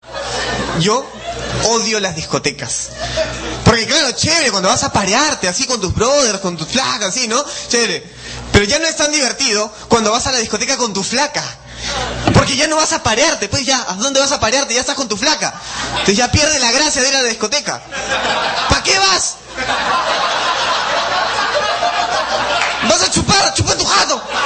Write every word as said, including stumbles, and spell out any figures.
Yo odio las discotecas. Porque claro, chévere, cuando vas a parearte así con tus brothers, con tus flacas, así, ¿no? Chévere. Pero ya no es tan divertido cuando vas a la discoteca con tu flaca. Porque ya no vas a parearte, pues ya, ¿a dónde vas a parearte? Ya estás con tu flaca. Entonces ya pierde la gracia de ir a la discoteca. ¿Para qué vas? Vas a chupar, chupa tu jato.